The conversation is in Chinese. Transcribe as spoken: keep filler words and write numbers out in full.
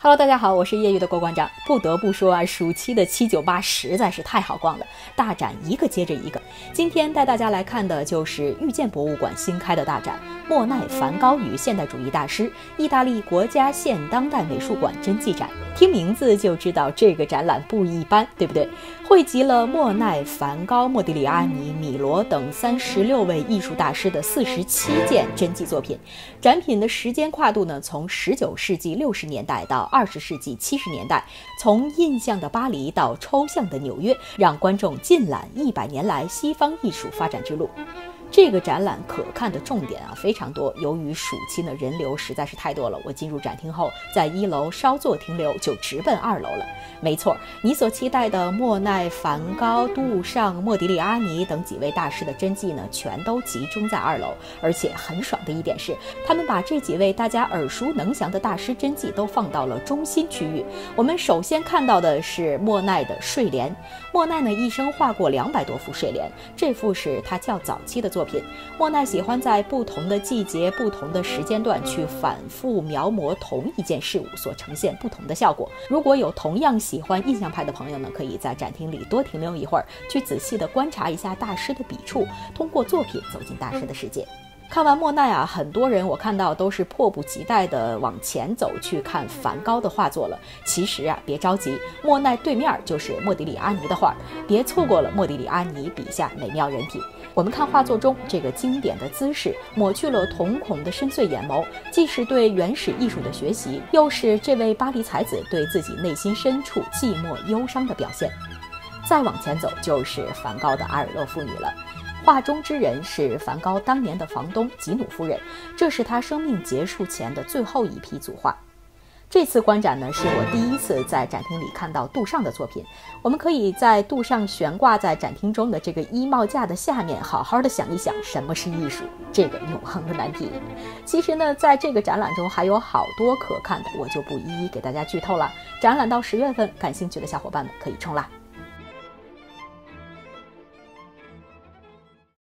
Hello， 大家好，我是业余的郭馆长。不得不说啊，暑期的七九八实在是太好逛了，大展一个接着一个。今天带大家来看的就是遇见博物馆新开的大展——莫奈、梵高与现代主义大师，意大利国家现当代美术馆真迹展。听名字就知道这个展览不一般，对不对？汇集了莫奈、梵高、莫迪里阿尼、米罗等三十六位艺术大师的四十七件真迹作品。展品的时间跨度呢，从十九世纪六十年代到二十世纪七十年代，从印象的巴黎到抽象的纽约，让观众尽览一百年来西方艺术发展之路。这个展览可看的重点啊非常多，由于暑期呢人流实在是太多了，我进入展厅后，在一楼稍作停留，就直奔二楼了。没错，你所期待的莫奈、梵高、杜尚、莫迪里阿尼等几位大师的真迹呢，全都集中在二楼。而且很爽的一点是，他们把这几位大家耳熟能详的大师真迹都放到了中心区域。我们首先看到的是莫奈的睡莲。莫奈呢一生画过两百多幅睡莲，这幅是他较早期的作品。莫奈喜欢在不同的季节、不同的时间段去反复描摹同一件事物，所呈现不同的效果。如果有同样喜欢印象派的朋友呢，可以在展厅里多停留一会儿，去仔细的观察一下大师的笔触，通过作品走进大师的世界。看完莫奈啊，很多人我看到都是迫不及待地往前走去看梵高的画作了。其实啊，别着急，莫奈对面就是莫迪里阿尼的画，别错过了莫迪里阿尼笔下美妙人体。我们看画作中这个经典的姿势，抹去了瞳孔的深邃眼眸，既是对原始艺术的学习，又是这位巴黎才子对自己内心深处寂寞忧伤的表现。再往前走就是梵高的阿尔勒妇女了。画中之人是梵高当年的房东吉努夫人，这是他生命结束前的最后一批组画。这次观展呢，是我第一次在展厅里看到杜尚的作品。我们可以在杜尚悬挂在展厅中的这个衣帽架的下面，好好的想一想什么是艺术，这个永恒的难题。其实呢，在这个展览中还有好多可看的，我就不一一给大家剧透了。展览到十月份，感兴趣的小伙伴们可以冲啦！